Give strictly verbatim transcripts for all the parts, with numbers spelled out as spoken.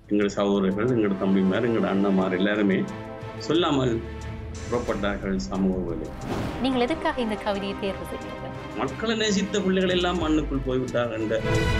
எங்கள் சகோதரர்கள், எங்கள் தம்பிமார், எங்கள் அண்ணமார் எல்லாருமே சொல்லாமல் புறப்பட்டார்கள் சமூக வேலை. நீங்கள் எதுக்காக இந்த கவிதையை தேர்வு செய்தீர்கள்? மக்களை நேசித்த பிள்ளைகள் எல்லாம் மண்ணுக்குள் போய்விட்டார் என்ற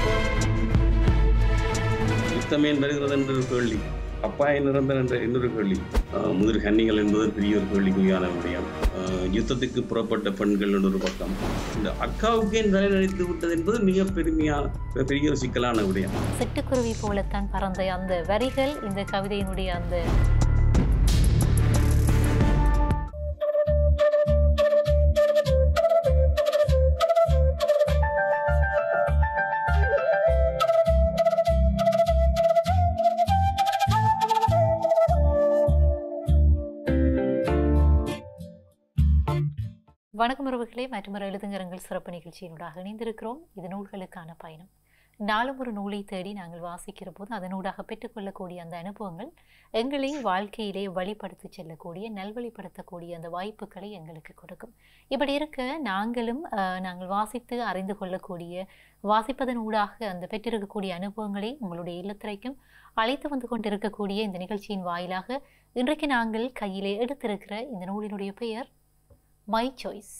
யுத்தமே வருகிறது என்ற ஒரு கேள்வி, அப்பாய நிரந்தர் என்ற இன்னொரு கேள்வி, முதிர் கன்னிகள் என்பது பெரிய ஒரு கேள்விக்குரியான விடயம், யுத்தத்துக்கு புறப்பட்ட பெண்கள் என்ற ஒரு பக்கம், இந்த அக்காவுக்கே நிலை நினைத்து விட்டது என்பது மிக பெருமையான பெரிய ஒரு சிக்கலான விடயம். சிட்டுக்குருவி போலத்தான் பறந்த அந்த வரிகள் இந்த கவிதையினுடைய அந்த வணக்கம் உறவுகளே, மற்றொரு எழுதுங்கரங்கள் சிறப்பு நிகழ்ச்சியினூடாக இணைந்திருக்கிறோம். இது நூல்களுக்கான பயணம். நாளும் ஒரு நூலை தேடி நாங்கள் வாசிக்கிற போது அதனூடாக பெற்றுக்கொள்ளக்கூடிய அந்த அனுபவங்கள் எங்களை வாழ்க்கையிலே வழிபடுத்தி செல்லக்கூடிய, நல்வழிப்படுத்தக்கூடிய அந்த வாய்ப்புகளை எங்களுக்கு கொடுக்கும். இப்படி இருக்க நாங்களும் நாங்கள் வாசித்து அறிந்து கொள்ளக்கூடிய, வாசிப்பதன் ஊடாக அந்த பெற்றிருக்கக்கூடிய அனுபவங்களை உங்களுடைய இல்லத்திரைக்கும் அழைத்து வந்து கொண்டிருக்கக்கூடிய இந்த நிகழ்ச்சியின் வாயிலாக இன்றைக்கு நாங்கள் கையிலே எடுத்திருக்கிற இந்த நூலினுடைய பெயர் மை சாய்ஸ்.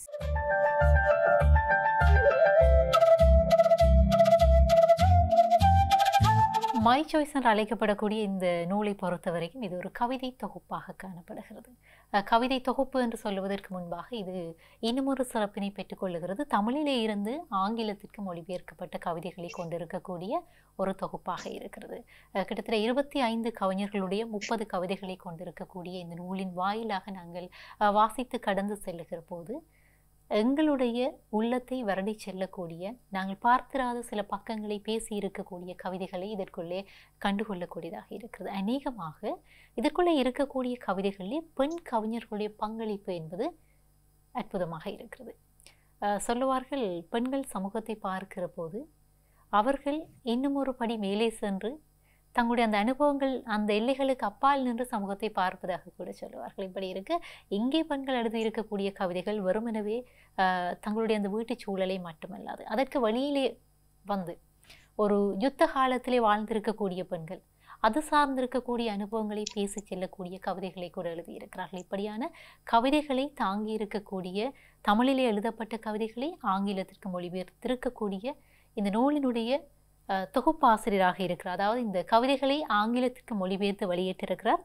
மை சாய்ஸ் என்று அழைக்கப்படக்கூடிய இந்த நூலை பொறுத்தவரைக்கும் இது ஒரு கவிதை தொகுப்பாக காணப்படுகிறது. கவிதை தொகுப்பு என்று சொல்லுவதற்கு முன்பாக இது இன்னும் ஒரு சிறப்பினை பெற்றுக்கொள்ளுகிறது. தமிழிலே இருந்து ஆங்கிலத்திற்கு மொழிபெயர்க்கப்பட்ட கவிதைகளை கொண்டிருக்கக்கூடிய ஒரு தொகுப்பாக இருக்கிறது. கிட்டத்தட்ட இருபத்தி ஐந்து கவிஞர்களுடைய முப்பது கவிதைகளை கொண்டிருக்கக்கூடிய இந்த நூலின் வாயிலாக நாங்கள் வாசித்து கடந்து செல்லுகிற போது எங்களுடைய உள்ளத்தை வருடி செல்லக்கூடிய, நாங்கள் பார்த்திராத சில பக்கங்களை பேசி இருக்கக்கூடிய கவிதைகளை இதற்குள்ளே கண்டுகொள்ளக்கூடியதாக இருக்கிறது. அநேகமாக இதற்குள்ளே இருக்கக்கூடிய கவிதைகளிலே பெண் கவிஞர்களுடைய பங்களிப்பு என்பது அற்புதமாக இருக்கிறது. சொல்லுவார்கள், பெண்கள் சமூகத்தை பார்க்கிற போது அவர்கள் இன்னும் ஒரு படி மேலே சென்று தங்களுடைய அந்த அனுபவங்கள் அந்த எல்லைகளுக்கு அப்பால் நின்று சமூகத்தை பார்ப்பதாக கூட சொல்லுவார்கள். இப்படி இருக்க இங்கே பெண்கள் எழுதி இருக்கக்கூடிய கவிதைகள் வெறுமெனவே தங்களுடைய அந்த வீட்டு சூழலை மட்டுமல்லாது அதற்கு வழியிலே வந்து ஒரு யுத்த காலத்திலே வாழ்ந்திருக்கக்கூடிய பெண்கள் அது சார்ந்திருக்கக்கூடிய அனுபவங்களை பேசி செல்லக்கூடிய கவிதைகளை கூட எழுதியிருக்கிறார்கள். இப்படியான கவிதைகளை தாங்கி இருக்கக்கூடிய, தமிழிலே எழுதப்பட்ட கவிதைகளை ஆங்கிலத்திற்கு மொழிபெயர்த்திருக்கக்கூடிய இந்த நூலினுடைய தொகுப்பாசிரியராக இருக்கிறார். அதாவது இந்த கவிதைகளை ஆங்கிலத்திற்கு மொழிபெயர்த்து வெளியேற்றிருக்கிறார்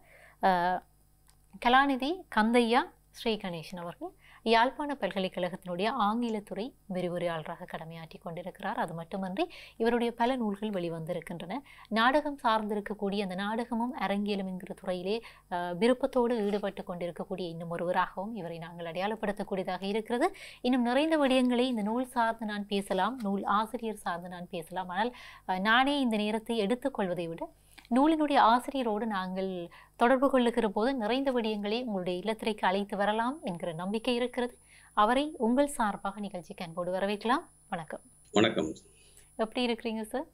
கலாநிதி கந்தையா ஸ்ரீ கணேசன் அவர்கள். யாழ்ப்பாண பல்கலைக்கழகத்தினுடைய ஆங்கிலத்துறை விரிவுரையாளராக கடமையாற்றி கொண்டிருக்கிறார். அது மட்டுமன்றி இவருடைய பல நூல்கள் வெளிவந்திருக்கின்றன. நாடகம் சார்ந்திருக்கக்கூடிய அந்த நாடகமும் அரங்கியலும் என்கிற துறையிலே விருப்பத்தோடு ஈடுபட்டு கொண்டிருக்கக்கூடிய இன்னும் ஒருவராகவும் இவரை நாங்கள் அடையாளப்படுத்தக்கூடியதாக இருக்கிறது. இன்னும் நிறைந்த விடயங்களை இந்த நூல் சார்ந்து நான் பேசலாம், நூல் ஆசிரியர் சார்ந்து நான் பேசலாம். ஆனால் நானே இந்த நேரத்தை எடுத்துக்கொள்வதை விட நூலினுடைய ஆசிரியரோடு நாங்கள் தொடர்பு கொள்ளுகிற போது நிறைந்த விடயங்களை உங்களுடைய இல்லத்திரைக்கு அழைத்து வரலாம் என்கிற நம்பிக்கை இருக்கிறது. அவரை உங்கள் சார்பாக நிகழ்ச்சிக்கு அன்போடு வரவேற்கலாம். வணக்கம். வணக்கம். எப்படி இருக்கிறீங்க சார்?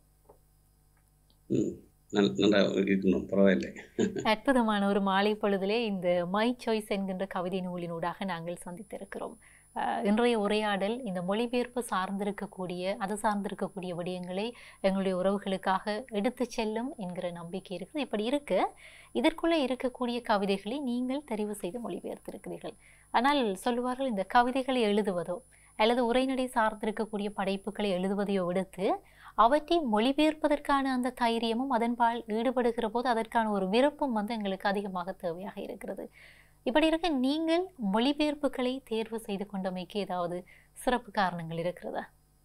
பரவாயில்லை. அற்புதமான ஒரு மாலை பொழுதிலே இந்த மை சாய்ஸ் என்கின்ற கவிதை நூலினூடாக நாங்கள் சந்தித்திருக்கிறோம். இன்றைய உரையாடல் இந்த மொழிபெயர்ப்பு சார்ந்திருக்கக்கூடிய, அது சார்ந்திருக்கக்கூடிய விடயங்களை எங்களுடைய உறவுகளுக்காக எடுத்து செல்லும் என்கிற நம்பிக்கை இருக்குது. இப்படி இருக்க இதற்குள்ளே இருக்கக்கூடிய கவிதைகளை நீங்கள் தெரிவு செய்து மொழிபெயர்த்திருக்கிறீர்கள். ஆனால் சொல்லுவார்கள், இந்த கவிதைகளை எழுதுவதோ அல்லது உரைநடை சார்ந்திருக்கக்கூடிய படைப்புகளை எழுதுவதையோ விடுத்து அவற்றை மொழிபெயர்ப்பதற்கான அந்த தைரியமும் அதன்பால் ஈடுபடுகிற போது அதற்கான ஒரு விருப்பம் வந்து எங்களுக்கு அதிகமாக தேவையாக இருக்கிறது. இப்படி இருக்க நீங்கள் மொழிபெயர்ப்புகளை தேர்வு செய்து கொண்டமைக்கு ஏதாவது சிறப்பு காரணங்கள் இருக்கிறதா?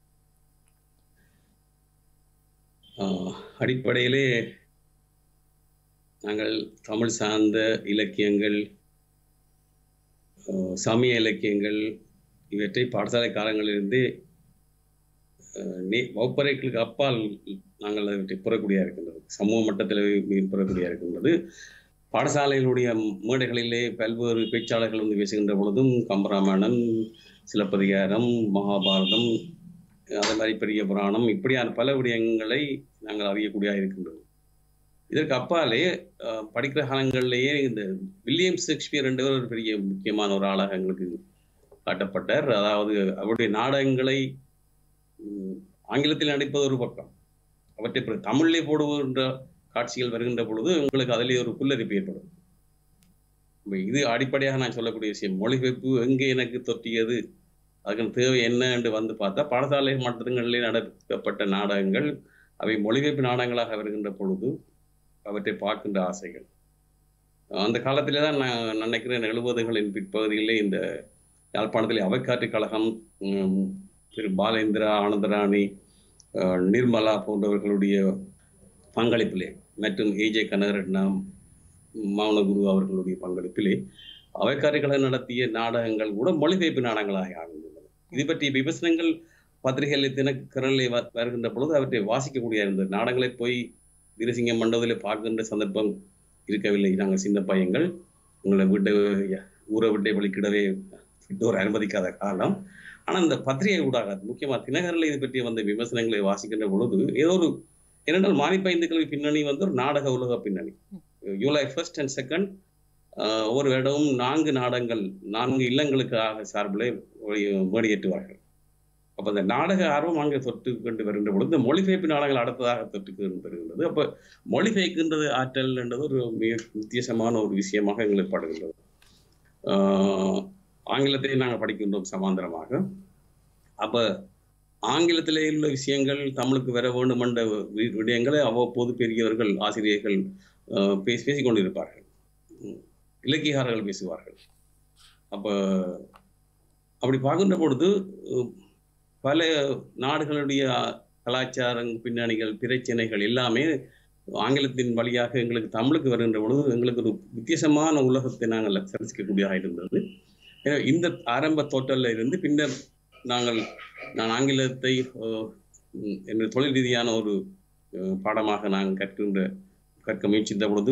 அடிப்படையிலே நாங்கள் தமிழ் சார்ந்த இலக்கியங்கள், சமய இலக்கியங்கள் இவற்றை பாடசாலை காலங்களிலிருந்து வகுப்பறைகளுக்கு அப்பால் நாங்கள் அவற்றை பெறக்கூடிய இருக்கின்றது. சமூக மட்டத்தில் பெறக்கூடிய இருக்கின்றது. பாடசாலைகளுடைய மேடைகளிலே பல்வேறு பேச்சாளர்கள் வந்து பேசுகின்ற பொழுதும் கம்பராமாயணம், சிலப்பதிகாரம், மகாபாரதம், அதே மாதிரி பெரிய புராணம், இப்படியான பல விடயங்களை நாங்கள் அறியக்கூடிய இருக்கின்றது. இதற்கு அப்பாலே படிக்கிற காலங்களிலேயே இந்த வில்லியம் ஷேக்ஸ்பியர் என்றவர் ஒரு பெரிய முக்கியமான ஒரு ஆளாக எங்களுக்கு காட்டப்பட்டார். அதாவது அவருடைய நாடகங்களை ஆங்கிலத்தில் நடிப்பது ஒரு பக்கம், அவற்றை தமிழிலே போடுகின்ற காட்சிகள் வருகின்ற பொழுது உங்களுக்கு அதிலே ஒரு புல்லரிப்பு ஏற்படும். இது அடிப்படையாக நான் சொல்லக்கூடிய விஷயம். மொழிபெயர்ப்பு எங்கே எனக்கு தொற்றியது, அதுக்கு தேவை என்ன என்று வந்து பார்த்தா, பாடசாலை மட்டங்களிலே நடத்தப்பட்ட நாடகங்கள் அவை மொழிபெயர்ப்பு நாடகங்களாக வருகின்ற பொழுது அவற்றை பார்க்கின்ற ஆசைகள். அந்த காலத்திலே தான் நான் நினைக்கிறேன், எழுபதுகளின் பிற்பகுதியிலே இந்த யாழ்ப்பாணத்திலே அவைக்காற்று கழகம், திரு பாலேந்திரா, ஆனந்தராணி, நிர்மலா போன்றவர்களுடைய பங்களிப்பிலே மற்றும் ஏஜே கனகரட்னா, மௌனகுரு அவர்களுடைய பங்களிப்பிலே அவைக்காற்று கழகம் நடத்திய நாடகங்கள் கூட மொழிபெயர்ப்பு நாடகங்களாக ஆகின்றன. இது பற்றிய விமர்சனங்கள் பத்திரிகைகளில் தினக்கரனிலே வருகின்ற பொழுது அவற்றை வாசிக்கக்கூடிய இருந்தது. நாடகங்களை போய் வீரசிங்க மண்டபத்தில் பார்க்கின்ற சந்தர்ப்பம் இருக்கவில்லை. நாங்கள் சின்ன பையங்கள், உங்களை விட்டு ஊரை விட்டே வழிக்கிடவே விட்டோர் அனுமதிக்காத காலம். ஆனால் இந்த பத்திரிகை ஊடாக முக்கியமாக தினகரில் இது பற்றிய வந்த விமர்சனங்களை வாசிக்கின்ற பொழுது ஏதோ ஒரு இரண்டால் மானிப்பைந்து கல்வி பின்னணி வந்து ஒரு நாடக உலக பின்னணி. ஜூலை ஃபர்ஸ்ட் அண்ட் செகண்ட் ஒவ்வொரு இடமும் நான்கு நாடகங்கள் நான்கு இல்லங்களுக்காக சார்பிலே மேடியேற்றுவார்கள். அப்போ அந்த நாடக ஆர்வம் அங்கே தொட்டு கொண்டு வருகின்ற பொழுது இந்த மொழிபெயர்ப்பு நாடகங்கள் அடுத்ததாக தொட்டு வருகின்றது. அப்போ மொழிபெயர்க்கின்றது ஆற்றல் என்றது ஒரு மிக வித்தியாசமான ஒரு விஷயமாக எங்களுக்கு படுகின்றது. ஆங்கிலத்தை நாங்கள் படிக்கின்றோம் சமாந்தரமாக. அப்போ ஆங்கிலத்திலே உள்ள விஷயங்கள் தமிழுக்கு வர வேண்டும் என்ற விடயங்களை அவ்வப்போது பெரியவர்கள், ஆசிரியர்கள் பேசி பேசிக்கொண்டிருப்பார்கள், இலக்கியகாரர்கள் பேசுவார்கள். அப்போ அப்படி பார்க்கின்ற பொழுது பல நாடுகளுடைய கலாச்சார பின்னணிகள், பிரச்சனைகள் எல்லாமே ஆங்கிலத்தின் வழியாக எங்களுக்கு தமிழுக்கு வருகின்ற பொழுது எங்களுக்கு ஒரு வித்தியாசமான உலகத்தை நாங்கள் சரிசிக்கக்கூடியதாக இருந்தது. எனவே இந்த ஆரம்ப தோற்றலில் இருந்து பின்னர் நாங்கள் நான் ஆங்கிலத்தை என்ற தொழில் ரீதியான ஒரு பாடமாக நாங்கள் கற்கின்ற கற்க முயற்சித்த பொழுது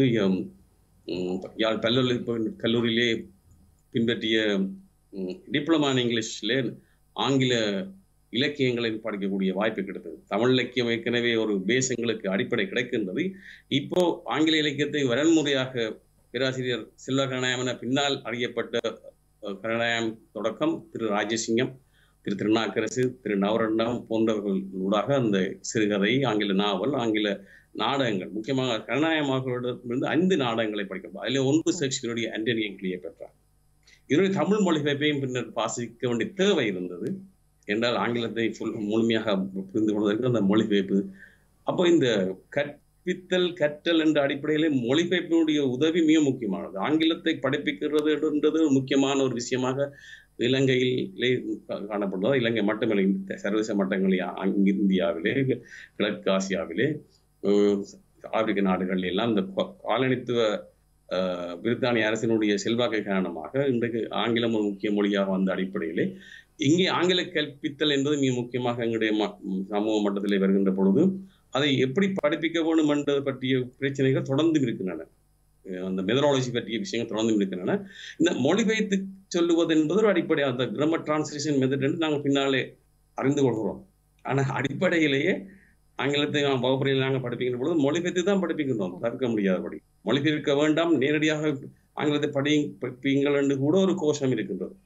யாழ் பல்கலை கல்லூரியிலே பின்பற்றிய டிப்ளமா இன் இங்கிலீஷிலே ஆங்கில இலக்கியங்களை படிக்கக்கூடிய வாய்ப்பு கிடைத்தது. தமிழ் இலக்கியம் ஏற்கனவே ஒரு பேஸ் எங்களுக்கு அடிப்படை கிடைக்கின்றது. இப்போ ஆங்கில இலக்கியத்தை வரன்முறையாக பேராசிரியர் செல்வ கருணாயம் என பின்னால் அறியப்பட்ட கருணாயம் தொடக்கம் திரு ராஜசிங்கம், திரு திருநாக்கரசு, திரு நவரண்டம் போன்றவர்களூடாக அந்த சிறுகதை, ஆங்கில நாவல், ஆங்கில நாடகங்கள், முக்கியமாக கருணாயம் அவர்களிடமிருந்து ஐந்து நாடகங்களை படிக்கும். அதில் ஒன்று ஷேக்ஸ்பியருடைய ஆண்டனி எங்கிலியை பெற்றார். இதனுடைய தமிழ் மொழிபெயர்ப்பையும் பின்னர் வாசிக்க வேண்டிய தேவை இருந்தது. என்றால் ஆங்கிலத்தை ஃபுல் முழுமையாக புரிந்து கொள்வதற்கு அந்த மொழிபெயர்ப்பு. அப்போ இந்த கற்பித்தல் கற்றல் என்ற அடிப்படையிலே மொழிபெயர்ப்பினுடைய உதவி மிக முக்கியமானது. ஆங்கிலத்தை படிப்பிக்கிறது என்றது முக்கியமான ஒரு விஷயமாக இலங்கையிலே காணப்படுவது. இலங்கை மட்டுமில்லை, சர்வதேச மட்டங்களில் இந்தியாவிலே, கிழக்கு ஆசியாவிலே, ஆப்பிரிக்க நாடுகளில் எல்லாம் இந்த காலனித்துவ பிரித்தானிய அரசினுடைய செல்வாக்கை காரணமாக இன்றைக்கு ஆங்கிலம் ஒரு முக்கிய மொழியாக வந்த அடிப்படையிலே இங்கே ஆங்கில கற்பித்தல் என்பது மிக முக்கியமாக எங்களுடைய சமூக மட்டத்திலே வருகின்ற பொழுது அதை எப்படி படிப்பிக்க வேண்டும் என்பது பற்றிய பிரச்சனைகள் தொடர்ந்து இருக்கின்றன. அந்த மெதடாலஜி பற்றிய விஷயங்கள் தொடர்ந்து இருக்கின்றன. இந்த மொழிபெயர்த்து சொல்லுவது என்பது ஒரு அடிப்படை, அந்த கிராமர் டிரான்ஸ்லேஷன் மெத்தட் என்று நாங்கள் பின்னாலே அறிந்து கொள்கிறோம். ஆனால் அடிப்படையிலேயே ஆங்கிலத்தை நாம் வகுப்பறையில் நாங்கள் படிப்பிக்கின்ற பொழுது மொழிபெயர்த்து தான் படிப்பிக்கின்றோம், தவிர்க்க முடியாதபடி. மொழிபெயர்க்க வேண்டாம், நேரடியாக ஆங்கிலத்தை படிப்பீங்கள் என்று கூட ஒரு கோஷம் இருக்கின்றது.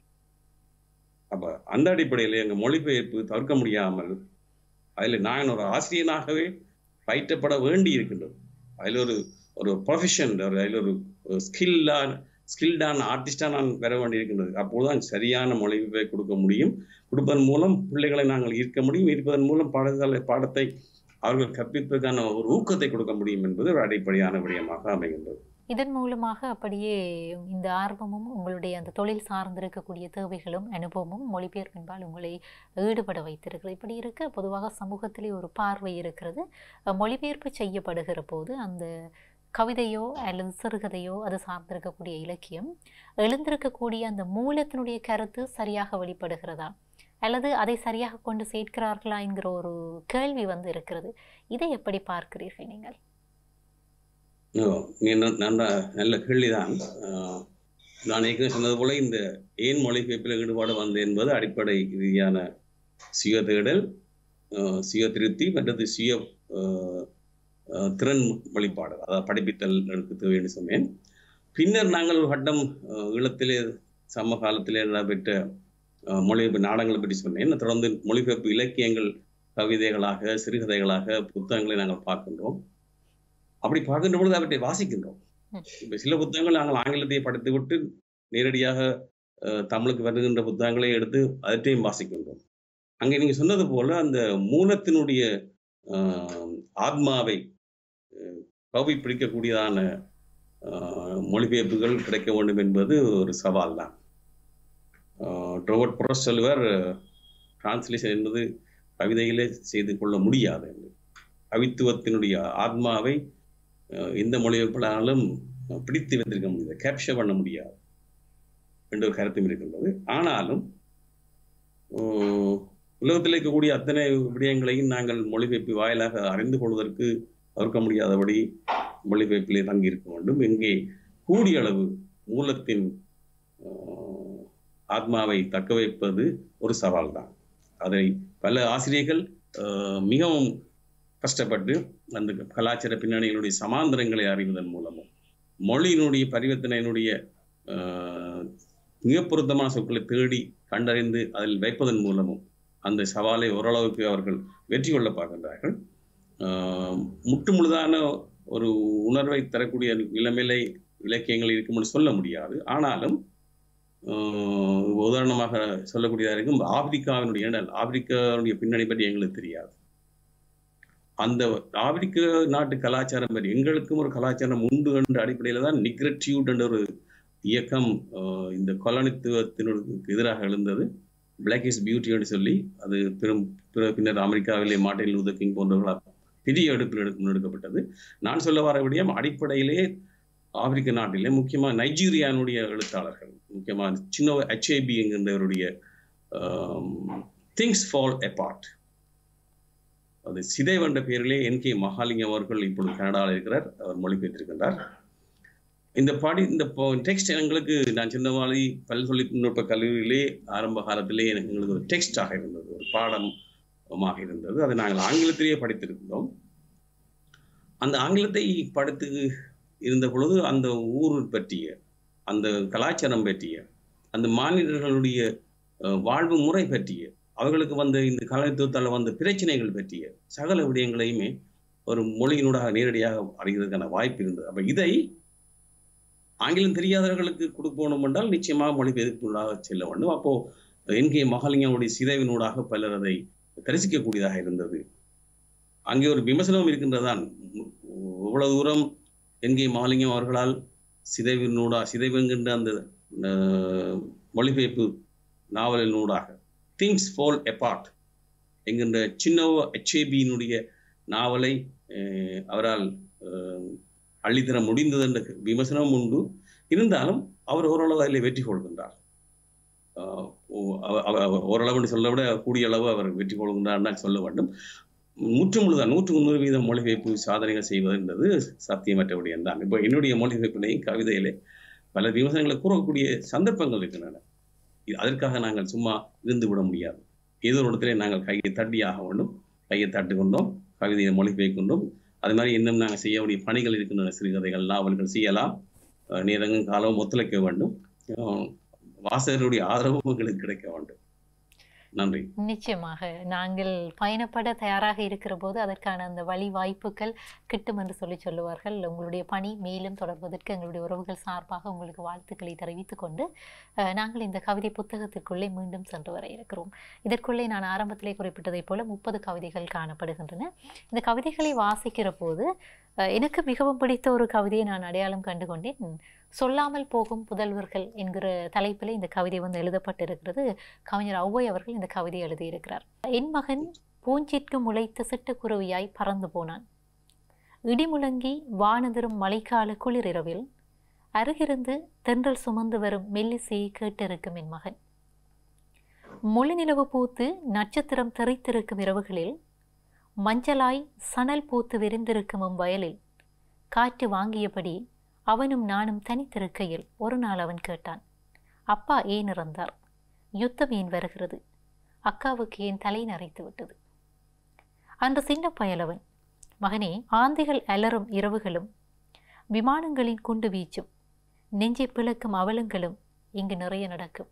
அப்ப அந்த அடிப்படையில் எங்கள் மொழிபெயர்ப்பு தவிர்க்க முடியாமல் அதில் நான் ஒரு ஆசிரியனாகவே பயிற்றப்பட வேண்டி இருக்கின்றது. அதில் ஒரு ஒரு ப்ரொஃபஷன், அதில் ஒரு ஸ்கில்லான ஸ்கில்டான ஆர்டிஸ்டாக நான் பெற வேண்டி இருக்கின்றது. அப்போதுதான் சரியான மொழிபெயர்ப்பு கொடுக்க முடியும். கொடுப்பதன் மூலம் பிள்ளைகளை நாங்கள் ஈர்க்க முடியும். இருப்பதன் மூலம் பாடசாலை பாடத்தை அவர்கள் கற்பிப்பதற்கான ஒரு ஊக்கத்தை கொடுக்க முடியும் என்பது ஒரு அடிப்படையான விடயமாக அமைகின்றது. இதன் மூலமாக அப்படியே இந்த ஆர்வமும் உங்களுடைய அந்த தொழில் சார்ந்திருக்கக்கூடிய தேவைகளும் அனுபவமும் மொழிபெயர்ப்பின்பால் உங்களை ஈடுபட வைத்திருக்கிறது. இப்படி இருக்க பொதுவாக சமூகத்திலே ஒரு பார்வை இருக்கிறது. மொழிபெயர்ப்பு செய்யப்படுகிற போது அந்த கவிதையோ அல்லது சிறுகதையோ அது சார்ந்திருக்கக்கூடிய இலக்கியம் எழுந்திருக்கக்கூடிய அந்த மூலத்தினுடைய கருத்து சரியாக வெளிப்படுகிறதா அல்லது அதை சரியாக கொண்டு சேர்க்கிறார்களா என்கிற ஒரு கேள்வி வந்து இருக்கிறது. இதை எப்படி பார்க்கிறீர்கள் நீங்கள்? நல்ல கேள்விதான். நான் ஏற்கனவே சொன்னது போல இந்த ஏன் மொழிபெயர்ப்பில் ஈடுபாடு வந்தது என்பது அடிப்படை ரீதியான சுய தேடல், சுய திருப்தி மற்றது சுய திறன் வழிபாடு, அதாவது படிப்பித்தல் தேவை என்று சொன்னேன். பின்னர் நாங்கள் ஒரு கட்டம் ஈழத்திலே சமகாலத்திலே நடைபெற்ற மொழிபெயர்ப்பு நாடகங்களை பற்றி சொன்னேன். தொடர்ந்து மொழிபெயர்ப்பு இலக்கியங்கள், கவிதைகளாக, சிறுகதைகளாக, புத்தகங்களை நாங்கள் பார்க்கின்றோம். அப்படி பார்க்கின்ற பொழுது அவற்றை வாசிக்கின்றோம். இப்ப சில புத்தகங்கள் நாங்கள் ஆங்கிலத்தை படித்து விட்டு நேரடியாக அஹ், தமிழுக்கு வருகின்ற புத்தகங்களை எடுத்து அவற்றையும் வாசிக்கின்றோம். அங்கே நீங்க சொன்னது போல அந்த மூலத்தினுடைய ஆஹ், ஆத்மாவை கவி பிடிக்கக்கூடியதான ஆஹ், மொழிபெயர்ப்புகள் கிடைக்க வேண்டும் என்பது ஒரு சவால் தான். ரோபர்ட் புரஸ் சொல்லுவார், டிரான்ஸ்லேஷன் என்பது கவிதையிலே செய்து கொள்ள முடியாது என்று. கவித்துவத்தினுடைய ஆத்மாவை அஹ், எந்த மொழிபெயர்ப்பாளரும் பிடித்து வைத்திருக்க முடியாது, கேப்சர் பண்ண முடியாது என்ற ஒரு கருத்தும் இருக்கின்றது. ஆனாலும் ஆஹ், உலகத்தில் இருக்கக்கூடிய அத்தனை விடயங்களையும் நாங்கள் மொழிபெயர்ப்பு வாயிலாக அறிந்து கொள்வதற்கு தவிர்க்க முடியாதபடி மொழிபெயர்ப்பிலே தங்கி இருக்க வேண்டும். இங்கே கூடிய அளவு மூலத்தின் ஆஹ், ஆத்மாவை தக்க வைப்பது ஒரு சவால் தான். அதை பல ஆசிரியர்கள் ஆஹ், மிகவும் கஷ்டப்பட்டு அந்த கலாச்சார பின்னணியினுடைய சமாந்தரங்களை அறிவதன் மூலமும் மொழியினுடைய பரிவர்த்தனையினுடைய ஆஹ், மிக பொருத்தமான சொற்களை தேடி கண்டறிந்து அதில் வைப்பதன் மூலமும் அந்த சவாலை ஓரளவுக்கு அவர்கள் வெற்றி கொள்ள பார்க்கின்றார்கள். ஆஹ், முற்று முழுதான ஒரு உணர்வை தரக்கூடிய நிலைமையிலே இலக்கியங்கள் இருக்கும்னு சொல்ல முடியாது. ஆனாலும் ஆஹ், உதாரணமாக சொல்லக்கூடியதாக இருக்கும் ஆப்பிரிக்காவினுடைய ஏனல் ஆப்பிரிக்காவுடைய பின்னணி பற்றி எங்களுக்கு தெரியாது. அந்த ஆப்பிரிக்க நாட்டு கலாச்சாரம் பற்றி எங்களுக்கும் ஒரு கலாச்சாரம் உண்டு என்ற அடிப்படையில் தான் நிக்ரட்யூட் என்ற ஒரு இயக்கம் ஆஹ், இந்த கொலனித்துவத்தினருக்கு எதிராக எழுந்தது. பிளாக் இஸ் பியூட்டி என்று சொல்லி அது பெரும் பிற- பின்னர் அமெரிக்காவிலே மார்ட்டின் லூதர் கிங் போன்றவர்களால் பெரிய எடுப்பில் எடுக்க முன்னெடுக்கப்பட்டது. நான் சொல்ல வர விடயம் அடிப்படையிலே ஆப்பிரிக்க நாட்டிலே முக்கியமாக நைஜீரியானுடைய எழுத்தாளர்கள், முக்கியமாக சின்ன ஹெச்ஏபி என்கின்றவருடைய திங்ஸ் ஃபால் அபார்ட், அது சிதைவென்ற பெயரிலே என் கே மகாலிங்கம் அவர்கள் இப்பொழுது கனடாவில் இருக்கிறார், அவர் மொழிபெயர்த்திருக்கின்றார். இந்த பாடி இந்த டெக்ஸ்ட் எங்களுக்கு நான் சின்ன மாதிரி பல் தொழில்நுட்ப கல்லூரியிலே ஆரம்ப காலத்திலே எனக்கு எங்களுக்கு ஒரு டெக்ஸ்டாக இருந்தது, ஒரு பாடமாக இருந்தது. அதை நாங்கள் ஆங்கிலத்திலேயே படித்திருந்தோம். அந்த ஆங்கிலத்தை படித்து இருந்த பொழுது அந்த ஊர் பற்றிய, அந்த கலாச்சாரம் பற்றிய, அந்த மாநிலர்களுடைய அஹ், வாழ்வு முறை பற்றிய, அவர்களுக்கு வந்த இந்த கலாச்சாரத்தால் வந்த பிரச்சனைகள் பற்றிய சகல விடயங்களையுமே ஒரு மொழியினூடாக நேரடியாக அறிகிறதுக்கான வாய்ப்பு இருந்தது. அப்ப இதை ஆங்கிலம் தெரியாதவர்களுக்கு கொடுக்கணும் என்றால் நிச்சயமாக மொழிபெயர்ப்புடாக செல்ல வேண்டும். அப்போ என் கே மகாலிங்கனுடைய சிதைவினூடாக பலர் அதை தரிசிக்கக்கூடியதாக இருந்தது. அங்கே ஒரு விமர்சனம் இருக்கின்றதான், இவ்வளவு தூரம் என் கே மகாலிங்கம் அவர்களால் சிதைவினூடா சிதைவுங்கின்ற அந்த அஹ், மொழிபெயர்ப்பு நாவலினூடாக திங்ஸ் ஃபால் அபார்ட் என்கின்ற சின்ன ஹெச்ஏபியினுடைய நாவலை அஹ், அவரால் அஹ், அள்ளித்தர முடிந்தது என்ற விமர்சனம் உண்டு. இருந்தாலும் அவர் ஓரளவு அதில் வெற்றி கொள்கின்றார். ஆஹ் அவ- அவ- அவ- ஓரளவு சொல்ல விட கூடிய அளவு அவர் வெற்றி கொள்கின்றார் சொல்ல வேண்டும். முற்று முழுதான் நூற்றுக்கு நூறு வீதம் மொழிபெயர்ப்பு சாதனைகள் செய்வது என்பது சாத்தியமற்ற விடயம் தான். இப்போ என்னுடைய மொழிபெயர்ப்பிலையும் கவிதையிலே பல விமர்சனங்களை கூறக்கூடிய சந்தர்ப்பங்கள் இருக்கின்றன. இது- அதற்காக நாங்கள் சும்மா இருந்து விட முடியாது. ஏதோ ஒரு இடத்துல நாங்கள் கையை தட்டி ஆக வேண்டும். கையை தட்டு கொண்டோம், கவிதையை மொழிபெயர்க்கின்றோம். அது மாதிரி இன்னும் நாங்கள் செய்ய வேண்டிய பணிகள் இருக்கின்றன. சிறுகதைகள், நாவல்கள் செய்யலாம். அஹ் நேரங்களும் காலமும் ஒத்துழைக்க வேண்டும். அஹ் வாசகருடைய ஆதரவும் எங்களுக்கு கிடைக்க வேண்டும். நன்றி. நிச்சயமாக நாங்கள் பயணப்பட தயாராக இருக்கிற போது அதற்கான அந்த வழி வாய்ப்புகள் கிட்டும் என்று சொல்லி சொல்லுவார்கள். உங்களுடைய பணி மேலும் தொடர்வதற்கு எங்களுடைய உறவுகள் சார்பாக உங்களுக்கு வாழ்த்துக்களை தெரிவித்துக் கொண்டு அஹ், நாங்கள் இந்த கவிதை புத்தகத்திற்குள்ளே மீண்டும் சென்று வர இருக்கிறோம். இதற்குள்ளே நான் ஆரம்பத்திலே குறிப்பிட்டதைப் போல முப்பது கவிதைகள் காணப்படுகின்றன. இந்த கவிதைகளை வாசிக்கிற போது அஹ், எனக்கு மிகவும் பிடித்த ஒரு கவிதையை நான் அடையாளம் கண்டுகொண்டேன். சொல்லாமல் போகும் புதல்வர்கள் என்கிற தலைப்பில் இந்த கவிதை வந்து எழுதப்பட்டிருக்கிறது. கவிஞர் ஔவை அவர்கள் இந்த கவிதை எழுதியிருக்கிறார். என் மகன் பூஞ்சிற்கு முளைத்த சிட்டுக்குருவியாய் பறந்து போனான். இடிமுழங்கி வானதிரும் மழைக்கால குளிரிரவில் அருகிருந்து தென்றல் சுமந்து வரும் மெல்லிசையை கேட்டிருக்கும் என் மகன். முழுநிலவு பூத்து நட்சத்திரம் தெரித்திருக்கும் இரவுகளில் மஞ்சளாய் சணல் பூத்து விரிந்திருக்கும் வயலில் காற்று வாங்கியபடி அவனும் நானும் தனித்திருக்கையில் ஒரு நாள் அவன் கேட்டான், அப்பா ஏன் இறந்தார்? யுத்தம் ஏன் வருகிறது? அக்காவுக்கு ஏன் தலை நரைத்து விட்டது? அன்று சின்ன பயலவன், மகனே, ஆந்தைகள் அலறும் இரவுகளும் விமானங்களின் குண்டு வீச்சும் நெஞ்சை பிளக்கும் அவலங்களும் இங்கு நிறைய நடக்கும்.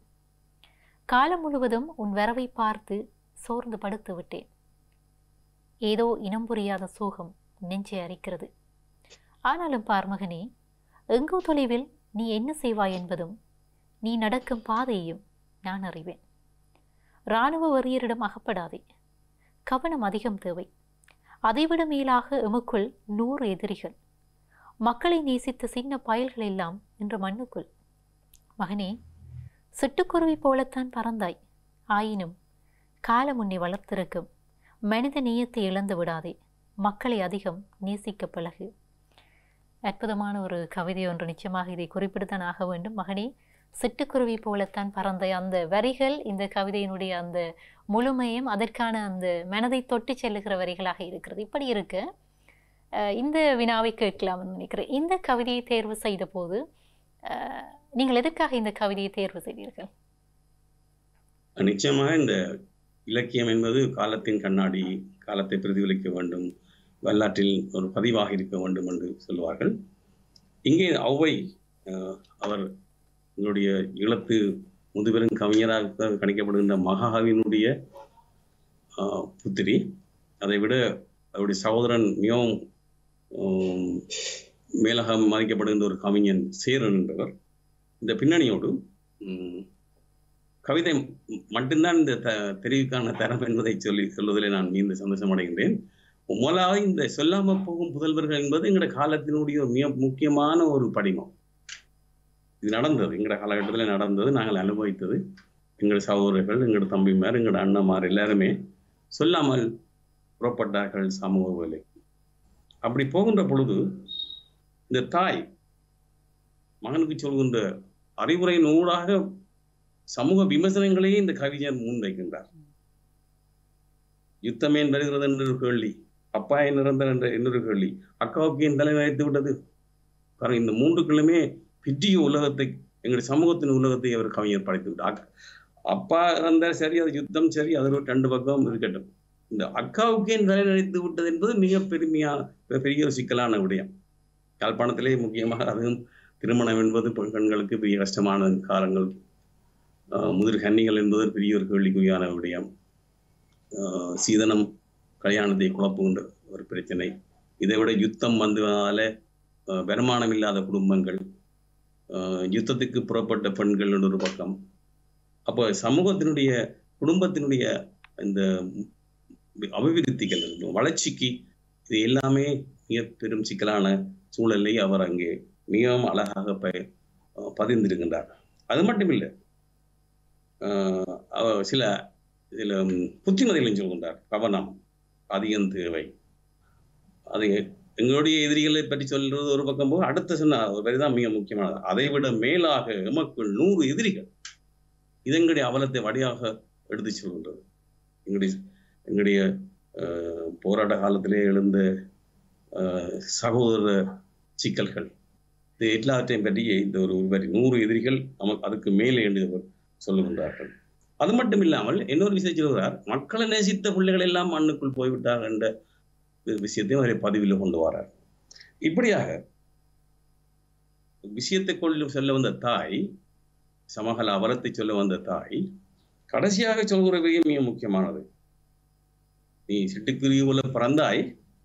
காலம் முழுவதும் உன் வரவை பார்த்து சோர்ந்து படுத்து விட்டேன். ஏதோ இனம் புரியாத சோகம் நெஞ்சை அரிக்கிறது. ஆனாலும் பார் மகனே, எங்கோ தொலைவில் நீ என்ன செய்வாய் என்பதும் நீ நடக்கும் பாதையையும் நான் அறிவேன். இராணுவ வெறியரிடம் அகப்படாதே. கவனம் அதிகம் தேவை. அதைவிட மேலாக எமக்குள் நூறு எதிரிகள். மக்களை நேசித்த சின்ன பயல்கள் எல்லாம் இன்று மண்ணுக்குள். மகனே, சிட்டுக்குருவி போலத்தான் பறந்தாய். ஆயினும் காலம் உன்னை வளர்த்திருக்கும். மனித நேயத்தை இழந்து விடாதே. மக்களை அதிகம் நேசிக்க பழகு. அற்புதமான ஒரு கவிதை ஒன்று. நிச்சயமாக இதை குறிப்பிட்டுத்தான் ஆக வேண்டும். மகனே, சிட்டுக்குருவி போலத்தான் பறந்த அந்த வரிகள் இந்த கவிதையினுடைய அந்த முழுமையும் அதற்கான அந்த மனதை தொட்டு செல்லுகிற வரிகளாக இருக்கிறது. இப்படி இருக்க இந்த வினாவை கேட்கலாம்னு நினைக்கிறேன். இந்த கவிதையை தேர்வு செய்த போது நீங்கள் எதற்காக இந்த கவிதையை தேர்வு செய்தீர்கள்? நிச்சயமாக இந்த இலக்கியம் என்பது காலத்தின் கண்ணாடி, காலத்தை பிரதிபலிக்க வேண்டும், வரலாற்றில் ஒரு பதிவாக இருக்க வேண்டும் என்று சொல்லுவார்கள். இங்கே ஔவை அவர் எங்களுடைய ஈழத்து முதுபெரும் கவிஞராக கணிக்கப்படுகின்ற மகாகவியினுடைய புத்திரி. அதை விட அவருடைய சகோதரன் மிகவும் மேலக மதிக்கப்படுகின்ற ஒரு கவிஞன் சேரன் என்பவர். இந்த பின்னணியோடு கவிதை மட்டும்தான் இந்த த தெரிவுக்கான தரம் என்பதை சொல்லி சொல்வதில் நான் மீண்டும் சந்தோஷம் அடைகின்றேன். முதலாவது இந்த சொல்லாமல் போகும் புதல்வர்கள் என்பது எங்களுடைய காலத்தினுடைய மிக முக்கியமான ஒரு படிமம். இது நடந்தது, எங்களோட காலகட்டத்தில் நடந்தது, நாங்கள் அனுபவித்தது. எங்கள் சகோதரர்கள், எங்களோட தம்பிமார், எங்களோட அண்ணமார் எல்லாருமே சொல்லாமல் புறப்பட்டார்கள் சமூக வேலை. அப்படி போகின்ற பொழுது இந்த தாய் மகனுக்கு சொல்கின்ற அறிவுரையின் ஊடாக சமூக விமர்சனங்களையே இந்த கவிஞர் முன்வைக்கின்றார். யுத்தமே வருகிறது என்ற ஒரு கேள்வி, அப்பா ஏன் நிரந்தர என்ற இன்னொரு கேள்வி, அக்காவுக்கு ஏன் தலை வைத்து விட்டது. காரணம் இந்த மூன்றுக்குள்ளுமே பிட்டிய உலகத்தை, எங்களுடைய சமூகத்தின் உலகத்தை அவர் கவிஞர் படைத்து விட்டார். அப்பா இறந்த சரி, அது யுத்தம் சரி, அது ஒரு ரெண்டு பக்கம் இருக்கட்டும். இந்த அக்காவுக்கே தலை நினைத்து விட்டது என்பது மிக பெருமையான பெரிய ஒரு சிக்கலான விடயம். யாழ்ப்பாணத்திலே முக்கியமாக அதுவும் திருமணம் என்பது பெண்களுக்கு பெரிய கஷ்டமான காலங்கள். முதிர் கன்னிகள் என்பது பெரிய ஒரு கேள்விக்குரியான விடயம். சீதனம் கல்யாணத்தை குழப்புகின்ற ஒரு பிரச்சனை. இதை விட யுத்தம் வந்ததால வருமானம் இல்லாத குடும்பங்கள், யுத்தத்துக்கு புறப்பட்ட பெண்கள் ஒரு பக்கம். அப்போ சமூகத்தினுடைய குடும்பத்தினுடைய இந்த அபிவிருத்திகள் வளர்ச்சிக்கு இது எல்லாமே மிக பெரும் சிக்கலான சூழலை அவர் அங்கே மிகவும் அழகாக ப பதிந்திருக்கின்றார். அது மட்டும் இல்லை, சில சில புத்திமதிகளையும் சொல்கின்றார். கவனம் அதிகம் தேவை. அது எங்களுடைய எதிரிகளை பற்றி சொல்றது ஒரு பக்கம் போது, அடுத்த சொன்ன ஒரு வரிதான் மிக முக்கியமானது. அதை விட மேலாக எமக்குள் நூறு எதிரிகள். இது எங்களுடைய அவலத்தை வழியாக எடுத்து சொல்கின்றது. எங்களுடைய எங்களுடைய போராட்ட காலத்திலே எழுந்த சகோதர சிக்கல்கள், இது எல்லாவற்றையும் பற்றி இந்த ஒரு வரி நூறு எதிரிகள் நமக்கு அதுக்கு மேலே என்று சொல்லுகின்றார்கள். அது மட்டும் இல்லாமல் இன்னொரு விஷயம் சொல்கிறார், மக்களை நேசித்த பிள்ளைகள் எல்லாம் மண்ணுக்குள் போய்விட்டார் என்ற விஷயத்தையும் அவரை பதிவில் கொண்டு வரார். இப்படியாக விஷயத்தை கொண்டு சொல்ல வந்த தாய், சமகால அவலத்தை சொல்ல வந்த தாய் கடைசியாக சொல்கிற மிக முக்கியமானது. நீ சிட்டுக்குருவி போல பிறந்தாய்,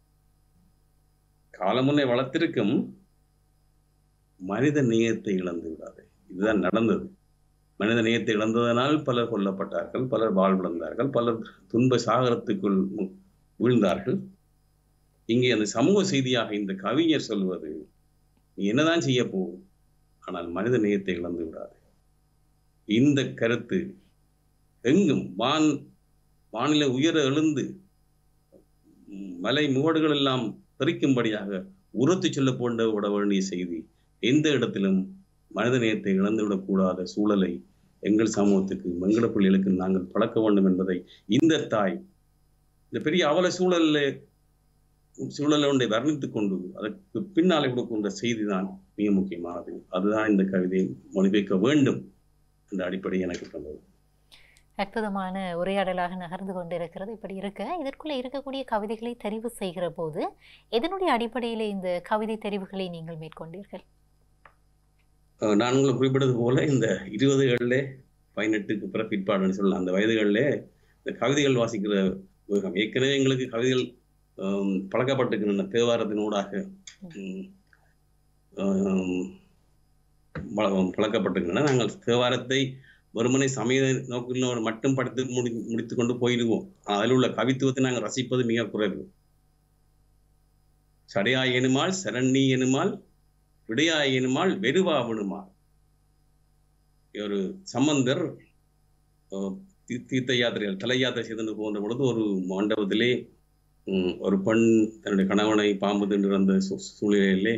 காலம் முன்னே வளர்த்திருக்கும், மனித நேயத்தை இழந்து விடாது. இதுதான் நடந்தது. மனித நேயத்தை இழந்ததனால் பலர் கொல்லப்பட்டார்கள், பலர் வாழ்விழந்தார்கள், பலர் துன்ப சாகரத்துக்குள் வீழ்ந்தார்கள். இங்கே அந்த சமூக செய்தியாக இந்த கவிஞர் சொல்வது, நீ என்னதான் செய்ய போகும், ஆனால் மனித நேயத்தை இழந்து விடாது. இந்த கருத்து எங்கும் வான் வானிலை உயர எழுந்து மலை முகடுகள் எல்லாம் தெரிக்கும்படியாக உரத்து சொல்ல போன்ற விட வேண்டிய செய்தி. எந்த இடத்திலும் மனித நேயத்தை இழந்துவிடக்கூடாத சூழலை எங்கள் சமூகத்துக்கு, எங்கள பிள்ளைகளுக்கு நாங்கள் பழக்க வேண்டும் என்பதை இந்த தாய் இந்த பெரிய அவல சூழலில் சூழலை ஒன்றை வர்ணித்துக் கொண்டு அதற்கு பின்னாலே கொடுக்கின்ற செய்தி தான் மிக முக்கியமானது. அதுதான் இந்த கவிதையை மொழிபெயர்க்க வேண்டும் என்ற அடிப்படை எனக்கு தந்தது. அற்புதமான உரையாடலாக நகர்ந்து கொண்டிருக்கிறது. இப்படி இருக்க இதற்குள்ளே இருக்கக்கூடிய கவிதைகளை தெரிவு செய்கிற போது எதனுடைய அடிப்படையில் இந்த கவிதை தெரிவுகளை நீங்கள் மேற்கொண்டீர்கள்? நான் உங்களை குறிப்பிட்டது போல இந்த இருபதுகளில் பதினெட்டுக்கு பிற பிற்பாடுன்னு சொல்லலாம், அந்த வயதுகளில் இந்த கவிதைகள் வாசிக்கிற வேகம். ஏற்கனவே எங்களுக்கு கவிதைகள் பழக்கப்பட்டிருக்கின்றன. தேவாரத்தினூடாக பழக்கப்பட்டிருக்கின்றன. நாங்கள் தேவாரத்தை வெறுமனை சமய நோக்கில் மட்டும் படித்து முடி முடித்து கொண்டு போயிடுவோம். அதில் உள்ள கவித்துவத்தை நாங்கள் ரசிப்பது மிக குறைவு. சடையாய் எனுமால் சரண்ணி எனுமால் விடையாய் எனுமால் வெறுவா விடுமால். ஒரு சம்பந்தர் தீர்த்த யாத்திரைகள் தலை யாத்திரை செய்து போன்ற பொழுது ஒரு மண்டபத்திலே ஒரு பெண் தன்னுடைய கணவனை பாம்பு தின்று அந்த சூழ்நிலையிலே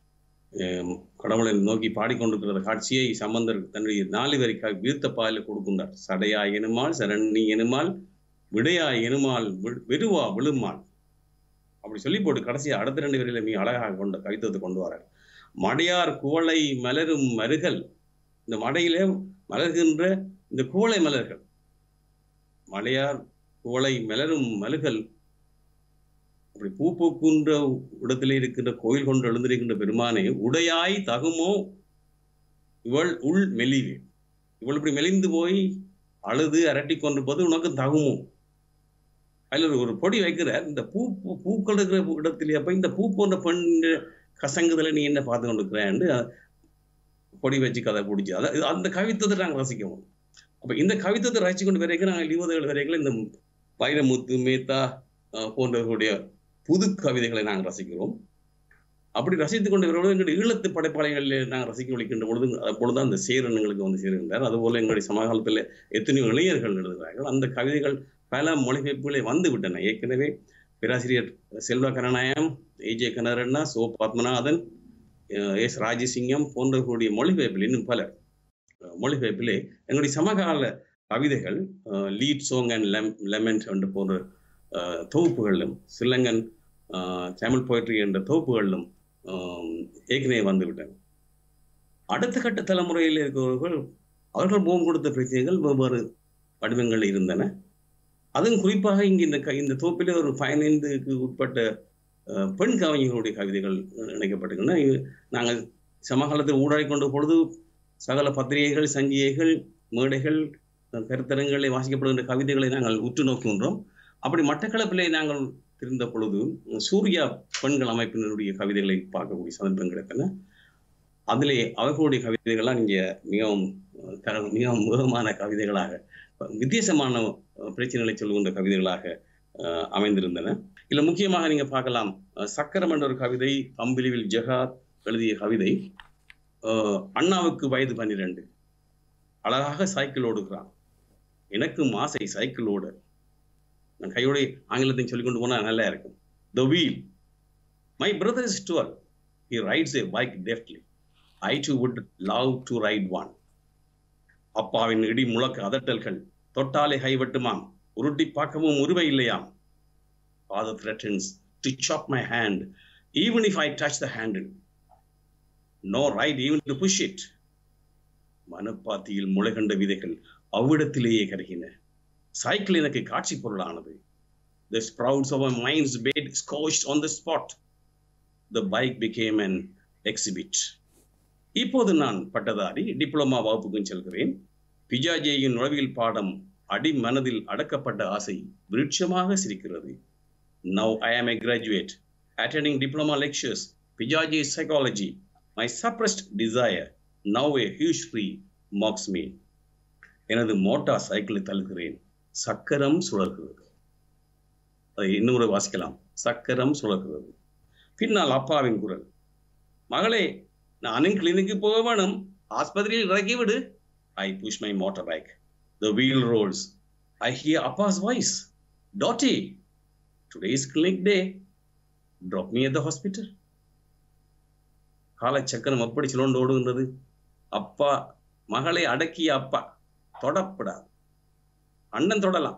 கடவுளை நோக்கி பாடிக்கொண்டிருக்கிற காட்சியை சம்பந்தர் தன்னுடைய நாலு வரைக்காக வீர்த்த பாலில் கொடுக்கின்றார். சடையாய் எனுமால் சரண்ணி எனுமால் விடையாய் எனுமால் வெறுவா விழுமால். அப்படி சொல்லி போட்டு கடைசியாக அடுத்த ரெண்டு வரையில மிக அழகாக கொண்ட கவித்துவத்தை கொண்டு வரார். மடையார் குவளை மலரும் மருகல். இந்த மடையிலே மலர்கின்ற இந்த குவளை மலர்கள், மலையார் குவளை மலரும் மலர்கள், அப்படி பூ பூக்குன்ற இடத்திலே இருக்கின்ற கோயில் கொண்டு எழுந்திருக்கின்ற பெருமானே, உடையாய் தகுமோ இவள் உள் மெலிவு. இவள் இப்படி மெலிந்து போய் அழுது அரட்டி கொண்டு போது உனக்கு தகுமோ. அதில் ஒரு பொடி வைக்கிற இந்த பூ பூக்கள் இருக்கிற இடத்திலே அப்ப இந்த பூ போன்ற பெண் கசங்குதலை நீ என்ன பார்த்து கொண்டிருக்கிறேன்னு பொடி வச்சு கதை பிடிச்சி அதை அந்த கவித்துவத்தை நாங்கள் ரசிக்கணும். அப்போ இந்த கவித்துவத்தை ரசிச்சு கொண்டு வரைக்கும் நாங்கள் இருபது வரைக்கும் இந்த வைரமுத்து மேத்தா போன்றவர்களுடைய புது கவிதைகளை நாங்கள் ரசிக்கிறோம். அப்படி ரசித்து கொண்டு வரும்போது எங்களுடைய ஈழத்து படைப்பாளைகளில் நாங்கள் ரசிக்க ஒழிக்கின்ற பொழுது அப்பொழுது அந்த சேரன் எங்களுக்கு வந்து சேருகின்றார். அதுபோல எங்களுடைய சமகாலத்தில் எத்தனையோ இளைஞர்கள் எழுதுகிறார்கள். அந்த கவிதைகள் பல மொழிபெயர்ப்புகளை வந்து விட்டன. ஏற்கனவே பேராசிரியர் செல்வ கருணாயம், ஏஜே கனரண்ணா, சோ பத்மநாதன், எஸ் ராஜசிங்கம் போன்றவர்களுடைய மொழிபெயர்ப்பில் இன்னும் பல மொழிபெயர்ப்பிலே எங்களுடைய சமகால கவிதைகள் லீட் சோங் அண்ட் லெம் லெமெண்ட் என்ற போன்ற தொகுப்புகளிலும் சிலங்கன் தமிழ் போய்ட்ரி என்ற தொகுப்புகளிலும் ஏற்கனவே வந்துவிட்டன. அடுத்த கட்ட தலைமுறையில் இருக்கிறவர்கள் அவர்கள் முகம் கொடுத்த பிரச்சனைகள் வெவ்வேறு வடிவங்கள் இருந்தன. அதுவும் குறிப்பாக இங்கு இந்த இந்த தொகுப்பிலே ஒரு பதினைந்துக்கு உட்பட்ட பெண் கவிஞர்களுடைய கவிதைகள் இணைக்கப்பட்டிருக்கின்றன. நாங்கள் சமகாலத்தில் ஊடாடி கொண்ட பொழுது சகல பத்திரிகைகள், சஞ்சிகைகள், மேடைகள், கருத்தரங்களை வாசிக்கப்படுகின்ற கவிதைகளை நாங்கள் உற்று நோக்குகின்றோம். அப்படி மட்டக்களப்பிலே நாங்கள் இருந்த பொழுது சூர்யா பெண்கள் அமைப்பினருடைய கவிதைகளை பார்க்கக்கூடிய சந்தர்ப்பம் கிடைத்தன. அதிலே அவர்களுடைய கவிதைகள்லாம் இங்கே மிகவும் மிகவும் முகமான கவிதைகளாக, வித்தியாசமான பிரச்சனைகளை சொல்லுகின்ற கவிதைகளாக அமைந்திருந்தன. இதில் முக்கியமாக நீங்க பார்க்கலாம், சக்கரம் என்ற ஒரு கவிதை, அம்பிலிவில் ஜெகாத் எழுதிய கவிதை. அண்ணாவுக்கு வயது பன்னிரண்டு, அழகாக சைக்கிள் ஓடுகிறான், எனக்கும் ஆசை சைக்கிள் ஓட. நான் கையோட ஆங்கிலத்தையும் சொல்லிக் கொண்டு போனா நல்லா இருக்கும். The wheel. My brother is twelve. He rides a bike deftly. I too would love to ride one. அப்பாவின் இடி முழக்க அதட்டல்கள், தொட்டாலே கைவட்டுமாம், உருட்டி பார்க்கவும் உருவை இல்லையாம். Father threatens to chop my hand even if I touch the handle. No right even to push it. மனப்பாத்தியில் முளைகண்ட விதைகள் அவ்விடத்திலேயே கருகின. Cycle எனக்கு காட்சி பொருளானது. The sprouts of my mind's bed scorched on the spot. The bike became an exhibit. இப்போது நான் பட்டதாரி, diploma வகுப்புக்கும் செல்கிறேன். பிஜாஜேயின் உளவியல் பாடம் அடி மனதில் அடக்கப்பட்ட ஆசை விருட்சமாக சிரிக்கிறது. Now I am a graduate, attending diploma lectures, Piaget's psychology. My suppressed desire, now a huge tree, mocks me. எனது மோட்டார் சைக்கிளை தள்ளுகிறேன், சக்கரம் சுழல்கிறது. அதை இன்னொரு வாசிக்கலாம். சக்கரம் சுழல்கிறது. பின்னால் அப்பாவின் குரல், மகளே நானும் கிளினிக்கு போக வேணும், ஆஸ்பத்திரியில் இறக்கி விடு. I push my motorbike. The wheel rolls. I hear Appa's voice. Dottie, today is clinic day. Drop me at the hospital. காலை சக்கரம் அப்படி சுழண்டு ஓடுகின்றது. அப்பா மகளை அடக்கிய அப்பா, தொடப்படாது, அண்ணன் தொடலாம்,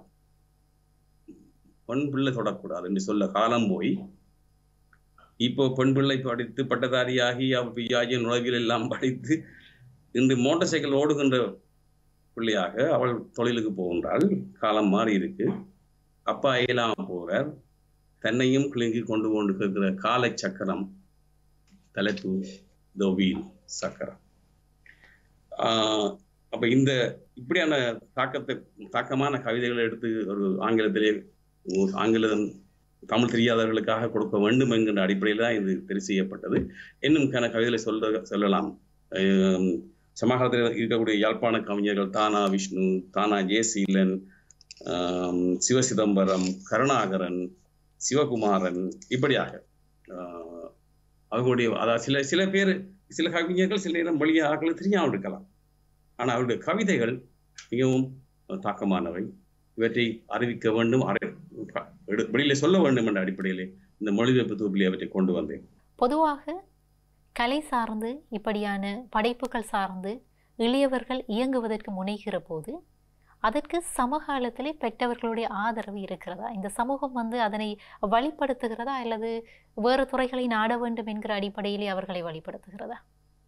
பெண் பிள்ளை தொடக்கூடாது என்று சொல்ல காலம் போய் இப்போ பெண் பிள்ளை படித்து பட்டதாரியாகி பியாஜி நுழைவில் எல்லாம் படித்து இன்று மோட்டார் சைக்கிள் ஓடுகின்ற பிள்ளையாக அவள் தொழிலுக்கு போகின்றாள். காலம் மாறி இருக்கு. அப்பா இயலாம போகிறார். தன்னையும் கிளிங்கி கொண்டு கொண்டு இருக்கிற காலை சக்கரம், தலைப்பு த வீல், சக்கரம். ஆஹ் அப்ப இந்த இப்படியான தாக்கத்தை தாக்கமான கவிதைகளை எடுத்து ஒரு ஆங்கிலத்திலே ஆங்கில தமிழ் தெரியாதவர்களுக்காக கொடுக்க வேண்டும் என்கின்ற அடிப்படையில் தான் இது தெரிவு செய்யப்பட்டது. இன்னும் கன கவிதைகளை சொல்ல சொல்லலாம். சமகாலத்தில் இருக்கக்கூடிய யாழ்ப்பாண கவிஞர்கள் தானா விஷ்ணு, தானா ஜெயசீலன், சிவசிதம்பரம், கருணாகரன், சிவகுமாரன், இப்படியாக அவர்களுடைய அதாவது சில சில பேர் சில கவிஞர்கள் சில நேரம் வழிய ஆக்கள் தெரியாமல் இருக்கலாம். ஆனால் அவருடைய கவிதைகள் மிகவும் தாக்கமானவை. இவற்றை அறிவிக்க வேண்டும், வெளியில சொல்ல வேண்டும் என்ற அடிப்படையிலே இந்த மொழிபெயர்ப்பு தொகுப்பிலே அவற்றை கொண்டு வந்தேன். பொதுவாக கலை சார்ந்து இப்படியான படைப்புகள் சார்ந்து இளையவர்கள் இயங்குவதற்கு முனைகிற போது அதற்கு சமகாலத்திலே பெற்றவர்களுடைய ஆதரவு இருக்கிறதா? இந்த சமூகம் வந்து அதனை வழிப்படுத்துகிறதா அல்லது வேறு துறைகளை நாட வேண்டும் என்கிற அடிப்படையிலே அவர்களை வழிப்படுத்துகிறதா?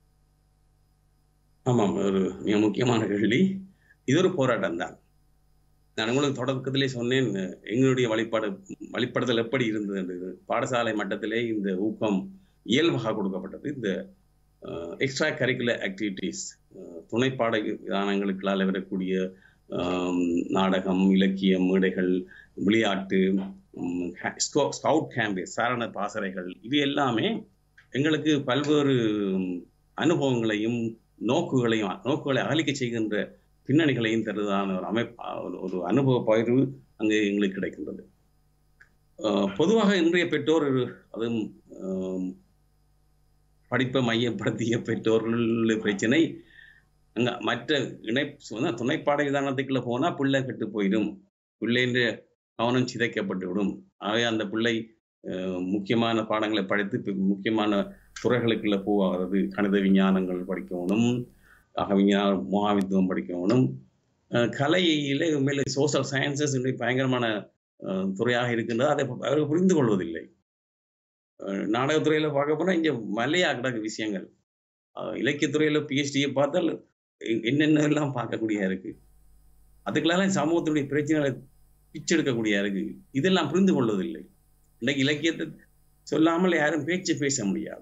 ஆமாம், ஒரு மிக முக்கியமான கேள்வி. இது ஒரு போராட்டம் தான். நான் உங்களுக்கு தொடக்கத்திலே சொன்னேன், எங்களுடைய வழிபாடு வழிபடுதல் எப்படி இருந்தது என்று. பாடசாலை மட்டத்திலே இந்த ஊக்கம் இயல்பாக கொடுக்கப்பட்டது. இந்த எக்ஸ்ட்ரா கரிக்குலர் ஆக்டிவிட்டீஸ், துணை பாட விதானங்களுக்களால் வரக்கூடிய நாடகம், இலக்கியம், மேடைகள், விளையாட்டு, ஸ்கவுட் கேம்பு, சாரண பாசறைகள், இது எல்லாமே எங்களுக்கு பல்வேறு அனுபவங்களையும் நோக்குகளையும் நோக்குகளை அகலிக்க செய்கின்ற பின்னணிகளையும் தருவதான ஒரு அமைப்பு, ஒரு அனுபவ பகிர்வு அங்கே எங்களுக்கு கிடைக்கின்றது. பொதுவாக இன்றைய பெற்றோர், அதுவும் படிப்பை மையப்படுத்திய பெற்றோர்கள் பிரச்சனை, அங்கே மற்ற இணை துணைப்பாட விதானத்துக்குள்ள போனால் பிள்ளை கெட்டு போயிடும், பிள்ளைன்ற கவனம் சிதைக்கப்பட்டு விடும். ஆகவே அந்த பிள்ளை முக்கியமான பாடங்களை படித்து முக்கியமான துறைகளுக்குள்ள போகிறது. கணித விஞ்ஞானங்கள் படிக்கணும், அகவிஞ்ஞான மகாவித்துவம் படிக்கணும். கலையில மேலே சோசியல் சயின்சஸ் பயங்கரமான துறையாக இருக்கின்றது. அதை அவர்கள் புரிந்து கொள்வதில்லை. நாடகத்துறையில பார்க்க போனால் இங்கே மலையா கிடக்கு விஷயங்கள். இலக்கியத்துறையில பிஹெச்டியை பார்த்தால் என்னென்ன எல்லாம் பார்க்கக்கூடிய இருக்கு. அதுக்கெல்லாம் சமூகத்துடைய பிரச்சனைகளை பிச்செடுக்கக்கூடிய இருக்கு. இதெல்லாம் புரிந்து கொள்வதில்லை. இன்றைக்கு இலக்கியத்தை சொல்லாமல் யாரும் பேச்சு பேச முடியாது.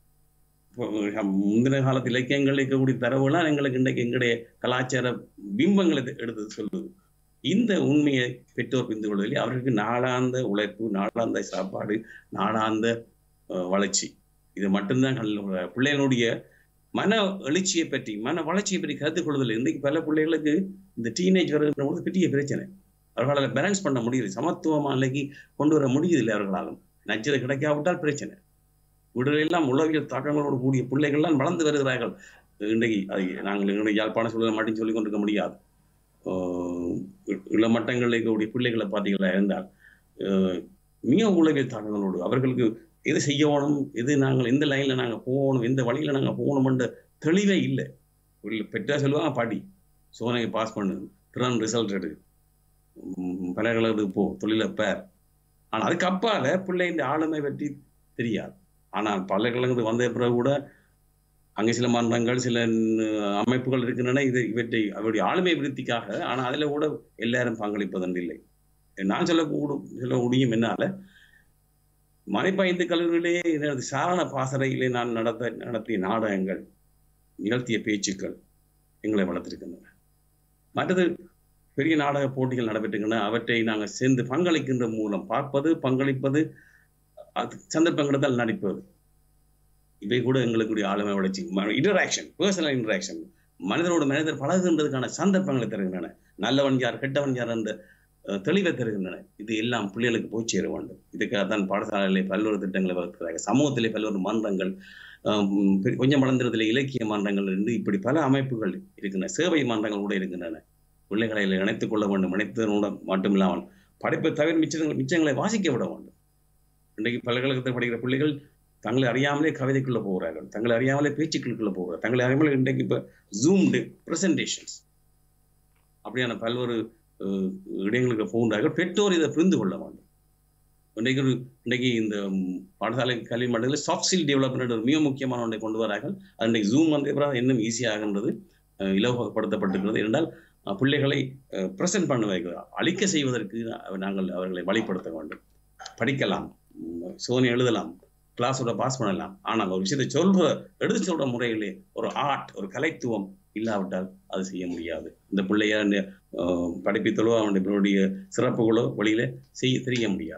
முந்தின காலத்து இலக்கியங்கள் இருக்கக்கூடிய தரவுலாம் எங்களுக்கு இன்றைக்கு எங்களுடைய கலாச்சார பிம்பங்களை எடுத்து சொல்லுது. இந்த உண்மையை பெற்றோர் புரிந்து கொள்வதில்லை. அவர்களுக்கு நாளாந்த உழைப்பு, நாளாந்த சாப்பாடு, நாளாந்த வளர்ச்சி, இது மட்டும்தான் பிள்ளைகளுடைய மன எழுச்சியை பற்றி, மன வளர்ச்சியை பற்றி கருத்து கொள்வதில்லை. இன்றைக்கு பல பிள்ளைகளுக்கு இந்த டீனேஜ் வருகின்ற போது பெரிய பிரச்சனை. அவர்களால் பேலன்ஸ் பண்ண முடியுது, சமத்துவமாக நிலைக்கு கொண்டு வர முடியுதில்லை. அவர்களாலும் நச்சதை கிடைக்காவிட்டால் பிரச்சனை. வீடுகளெல்லாம் உளவியல் தாக்கங்களோடு கூடிய பிள்ளைகள்லாம் வளர்ந்து வருகிறார்கள். இன்றைக்கு அது நாங்கள் எங்களுடைய யாழ்ப்பாண சூழலை மட்டும் சொல்லிக் கொண்டிருக்க முடியாது. இளமட்டங்களில் இருக்கக்கூடிய பிள்ளைகளை பார்த்தீங்களா இருந்தால் மிக உளவியல் தாக்கங்களோடு அவர்களுக்கு எது செய்யணும், எது நாங்கள் எந்த லைனில் நாங்கள் போகணும், எந்த வழியில் நாங்கள் போகணுமென்ற தெளிவே இல்லை. பெற்றா சொல்லுவாங்க, பாடி சோனையை பாஸ் பண்ணு, திறன் ரிசல்ட் எடு, பலர்களுக்கு போ, தொழில பேர். ஆனால் அதுக்கு அப்பால பிள்ளை இந்த ஆளுமை பற்றி தெரியாது. ஆனால் பல்கலைக்கழகத்துக்கு வந்த பிறகு கூட அங்கே சில மன்றங்கள், சில அமைப்புகள் இருக்கின்றன இது இவற்றை அவருடைய ஆளுமை விருத்திக்காக. ஆனால் அதில் கூட எல்லாரும் பங்களிப்பதென்றில்லை. நான் சொல்லக்கூடும் சொல்ல முடியும். என்னால் மறைப்பாய்ந்து கல்லூரியிலே எனது சாரண பாசறையிலே நான் நடத்த நடத்திய நாடகங்கள், நிகழ்த்திய பேச்சுக்கள் எங்களை வளர்த்திருக்கின்றன. மற்றது பெரிய நாடக போட்டிகள் நடைபெற்றுகின்றன. அவற்றை நாங்கள் சேர்ந்து பங்களிக்கின்ற மூலம் பார்ப்பது, பங்களிப்பது, அது சந்தர்ப்பங்கள் நடிப்பது, இவை கூட எங்களுக்குரிய ஆளுமை வளர்ச்சி, இன்டராக்ஷன், பர்சனல் இன்டராக்ஷன், மனிதனோடு மனிதர் பழகுகின்றதுக்கான சந்தர்ப்பங்களை தருகின்றன. நல்லவன் யார், கெட்டவன் யார் என்ற தெளிவை தருகின்றன. இது எல்லாம் பிள்ளைகளுக்கு போய் சேர வேண்டும். இதுக்காக தான் பாடசாலையிலே பல்வேறு திட்டங்களை வளர்க்கிறார்கள். சமூகத்திலே பல்வேறு மன்றங்கள், கொஞ்சம் வளர்ந்ததிலே இலக்கிய மன்றங்கள் இருந்து இப்படி பல அமைப்புகள் இருக்கின்றன. சேவை மன்றங்கள் கூட இருக்கின்றன. பிள்ளைகளை இணைத்துக் கொள்ள வேண்டும். இணைத்ததோடு மட்டும் இல்லாமல் படைப்பை தவிர மிச்சங்களை மிச்சங்களை வாசிக்க விட வேண்டும். இன்றைக்கு பல்கலைக்கழகத்தில் படிக்கிற பிள்ளைகள் தங்களை அறியாமலே கவிதைக்குள்ள போகிறார்கள், தங்களை அறியாமலே பேச்சுக்களுக்குள்ள போகிறார்கள், தங்களை அறியாமலே இன்றைக்கு இப்போ ஜூம்டு ப்ரெசன்டேஷன்ஸ் அப்படியான பல்வேறு இடங்களுக்கு போகின்றார்கள். பெற்றோர் இதை புரிந்து கொள்ள வேண்டும். இன்றைக்கு இன்றைக்கு இந்த பாடசாலை கல்வி மண்டலத்தில் சாஃப்ட் ஸ்கில் டெவலப்மெண்ட் ஒரு மிக முக்கியமான ஒன்றை கொண்டு வரார்கள். அது இன்றைக்கு ஜூம் வந்து இன்னும் ஈஸியாகின்றது, இலவகப்படுத்தப்பட்டிருக்கிறது. என்றால் பிள்ளைகளை ப்ரெசென்ட் பண்ண வைக்கிறார், அழிக்க செய்வதற்கு நாங்கள் அவர்களை வழிப்படுத்த வேண்டும். படிக்கலாம், சோனி எழுதலாம், கிளாஸோட பாஸ் பண்ணலாம். ஆனால் ஒரு விஷயத்தை சொல்ற எடுத்து சொல்ற முறையிலே ஒரு ஆர்ட், ஒரு கலைத்துவம் இல்லாவிட்டால் அது செய்ய முடியாது. இந்த பிள்ளைய படிப்பித்தலோ அவனுடைய சிறப்புகளோ வழியில செய்ய தெரிய முடியாது.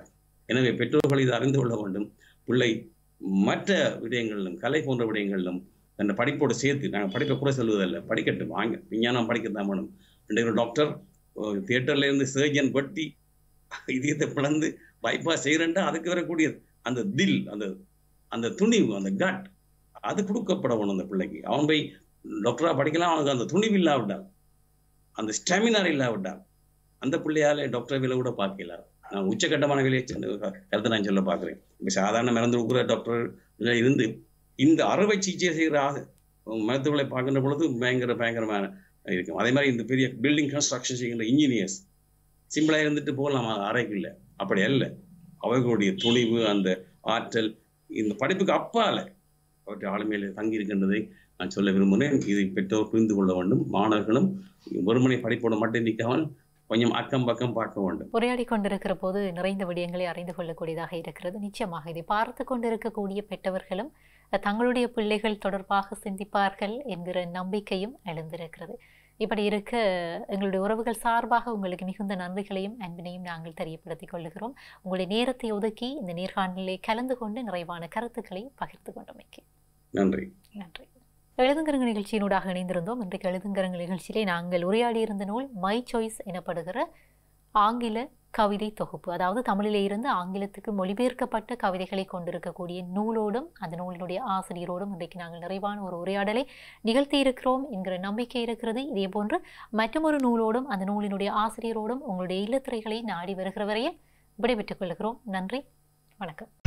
எனவே பெற்றோர்கள் இதை அறிந்து கொள்ள வேண்டும். பிள்ளை மற்ற விடயங்களிலும் கலை போன்ற விடயங்களிலும் அந்த படிப்போடு சேர்த்து, நாங்கள் படிப்பை கூட சொல்வதில்லை, படிக்கட்டும், வாங்க, விஞ்ஞானம் படிக்கத்தான் வேணும். ரெண்டு டாக்டர் தியேட்டர்ல இருந்து சர்ஜன் வெட்டி இதயத்தை பிளந்து பைபாஸ் செய்யறேன்டா அதுக்கு வரக்கூடியது அந்த தில், அந்த அந்த துணிவு, அந்த கட், அது கொடுக்கப்பட வேணும் அந்த பிள்ளைக்கு. அவன் போய் டாக்டரா படிக்கலாம், அவனுக்கு அந்த துணிவு இல்லாவிட்டால், அந்த ஸ்டாமினார் இல்லாவிட்டால் அந்த பிள்ளையால டாக்டர் வேலை கூட பார்க்கல. நான் உச்சகட்டமான வேலையை கருத்தை நான் சொல்ல பார்க்குறேன். இப்போ சாதாரண மருந்து கொடுக்குற டாக்டர் இருந்து இந்த அறுவை சிகிச்சை செய்கிற மருத்துவர்களை பார்க்கின்ற பொழுது பயங்கர பயங்கரமான இருக்கும். அதே மாதிரி இந்த பெரிய பில்டிங் கன்ஸ்ட்ரக்ஷன் செய்கின்ற இன்ஜினியர்ஸ் சிம்பிளாக இருந்துட்டு போகலாம் அறைக்குள்ள, அப்படி அல்ல. அவர்களுடைய துணிவு, அந்த ஆற்றல் இந்த படிப்புக்கு அப்பால அவற்றை ஆளுமையில் தங்கி இருக்கின்றதை நான் சொல்ல விரும்புகிறேன். இதை பெற்றோர் புரிந்து கொள்ள வேண்டும். மாணவர்களும் ஒருமனை படிப்போட மட்டும் நிற்காமல் கொஞ்சம் அக்கம் பக்கம் பார்க்க வேண்டும். உரையாடி கொண்டிருக்கிற போது நிறைந்த விடயங்களை அறிந்து கொள்ளக்கூடியதாக இருக்கிறது. நிச்சயமாக இதை பார்த்து கொண்டிருக்கக்கூடிய பெற்றவர்களும் தங்களுடைய பிள்ளைகள் தொடர்பாக சிந்திப்பார்கள் என்கிற நம்பிக்கையும் எழுந்திருக்கிறது. இப்படி இருக்க எங்களுடைய உறவுகள் சார்பாக உங்களுக்கு மிகுந்த நன்றிகளையும் அன்பினையும் நாங்கள் தெரியப்படுத்திக் கொள்ளுகிறோம். உங்களுடைய நேரத்தை ஒதுக்கி இந்த நேர்காணலில் கலந்து கொண்டு நிறைவான கருத்துக்களை பகிர்ந்து கொண்டமைக்கு நன்றி. நன்றி. எழுதுங்கரங்க நிகழ்ச்சியினூடாக இணைந்திருந்தோம். இன்றைக்கு எழுதுங்கரங்க நிகழ்ச்சியிலே நாங்கள் உரையாடியிருந்த நூல் மை சாய்ஸ் எனப்படுகிற ஆங்கில கவிதை தொகுப்பு, அதாவது தமிழிலே இருந்து ஆங்கிலத்துக்கு மொழிபெயர்க்கப்பட்ட கவிதைகளை கொண்டிருக்கக்கூடிய நூலோடும் அந்த நூலினுடைய ஆசிரியரோடும் இன்றைக்கு நாங்கள் நிறைவான ஒரு உரையாடலை நிகழ்த்தி இருக்கிறோம் என்கிற நம்பிக்கை இருக்கிறது. இதே போன்று மற்றொரு நூலோடும் அந்த நூலினுடைய ஆசிரியரோடும் உங்களுடைய இல்லத்திரைகளை நாடி வருகிற வரையில் விடைபெற்றுக் கொள்கிறோம். நன்றி, வணக்கம்.